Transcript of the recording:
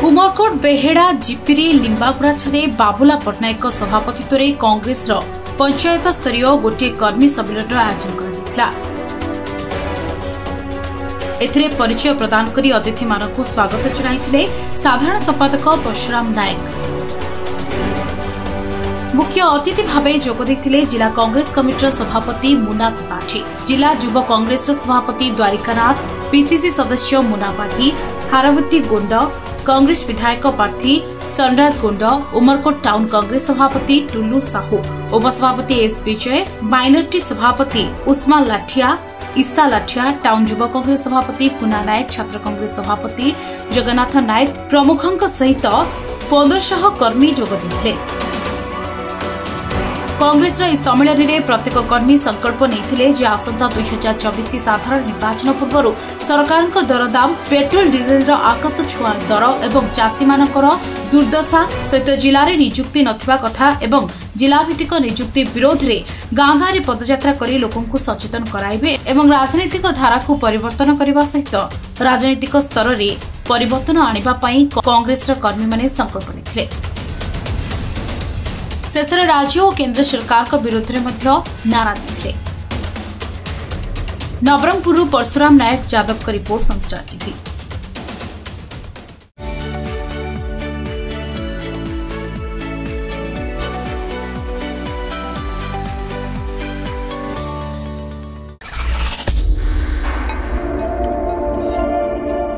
उमरकोट बेहेड़ा जिपिरी लिंबागुड़ा बाबुला पट्टनायक सभापतित्व में कांग्रेस पंचायत स्तरीय गोटे कर्मी सम्मेलन आयोजन करा। एथिरे परिचय प्रदान करी अतिथि मानक स्वागत जणाइथिले साधारण संपादक परशुराम नायक। मुख्य अतिथि भाव जोग देथिले जिला कांग्रेस कमिटीर सभापति मुन्ना त्रिपाठी, जिला युव कांग्रेस सभापति द्वारिकानाथ, पीसीसी सदस्य मुन्ना पाठी, हारवती गुंड, कांग्रेस विधायक प्रार्थी सनराज गुंड, उमरकोट टाउन कांग्रेस सभापति टुल्लू साहू, उपसभापति एस विजय, माइनॉरिटी सभापति उस्मान लाठिया, ईसा लाठिया, टाउन युव कांग्रेस सभापति कुना नायक, छात्र कांग्रेस सभापति जगन्नाथ नायक प्रमुखों सहित 1500 कर्मी जोग देथिले। कांग्रेस सम्मेलन में प्रत्येक कर्मी संकल्प नहीं जे आसंता 2024 साधारण निर्वाचन पूर्व सरकार दरदाम, पेट्रोल डीजेल आकाश छुआ दर एवं चाषी मानकर दुर्दशा सहित जिले में निजुक्ति नथिबा कथा एवं जिला भित्तिक निजुक्ति विरोध में गाँ गाँव पदयात्रा कर लोकंकु सचेतन कराइबे एवं राजनीतिक धारा को परिवर्तन करने सहित राजनीतिक स्तर में परिवर्तन आनिबा पई कांग्रेस कर्मी माने संकल्प नेथिले। शेष राज्य और केंद्र सरकार विरोध में नारा देथिले। नवरंगपुर परशुराम नायक, यादव का रिपोर्ट, सनस्टार टीवी।